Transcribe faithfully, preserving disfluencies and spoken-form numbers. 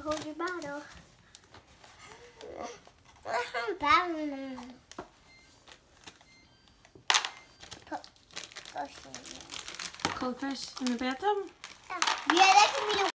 hold your bottle. Put goldfish in there. Goldfish in the bathtub? Yeah, that can be